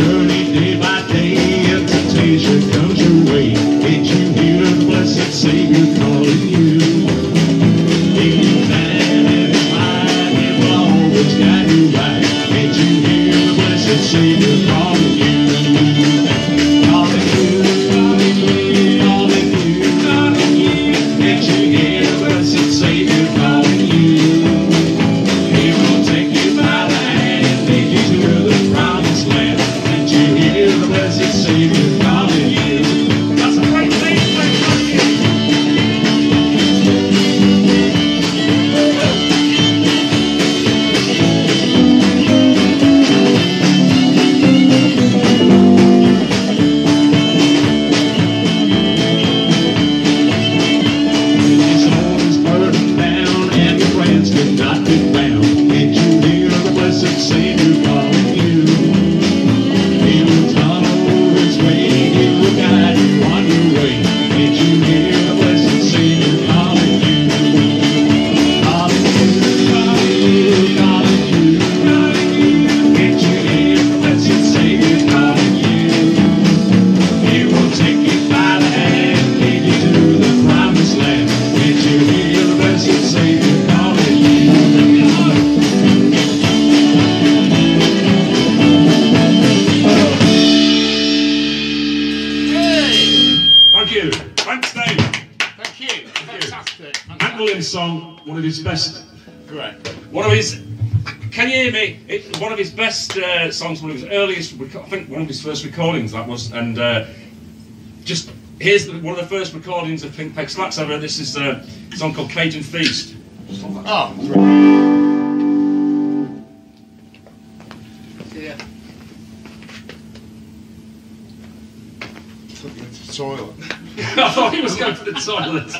journey day by day, a temptation comes your way. Can't you hear the blessed Savior calling you? If you stand in His light, He will always guide you right. Can't you hear the blessed Savior calling you? Calling you, calling you, calling you, calling you. Can't you hear the blessed Savior calling you? He will take you by the hand and lead you to the promised land. Can't you hear the blessed Savior calling you? That's a great thing, thank you. His soul is burdened down and your friends cannot be found. Can't you hear the blessed Savior calling you? He will tunnel His way, He will guide you on your way. Can't you hear the blessed Savior calling you? Calling you, calling you, calling you, calling you. Can't you hear the blessed Savior calling you? He will take you by the hand, lead you to the promised land. Can't you hear the blessed Savior calling you? Thank you. Thanks, Dave. Thank you. Fantastic. Mandolin song, one of his best. Correct. One of his. Can you hear me? One of his best songs, one of his earliest. I think one of his first recordings that was, and just here's one of the first recordings of Think Peg Slax ever. This is a song called Cajun Feast. Oh, Yeah. took me to the toilet. I thought he was going to the toilet.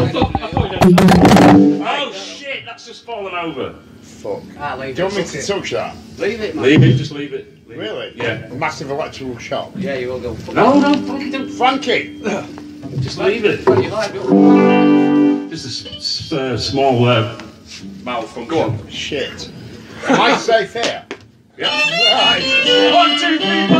Oh shit! That's just fallen over. Fuck. Ah, leave Do you want me it, to suck touch that? it. Leave it, man. Leave it. Just leave it. Leave it. Really? Yeah. A massive electrical shock. Yeah, you will go. No, no, don't. Frankie! Just leave it. What do you like? Just a small malfunction. Go on. Shit. Am I safe here? Yeah. Right. 1, 2, 3.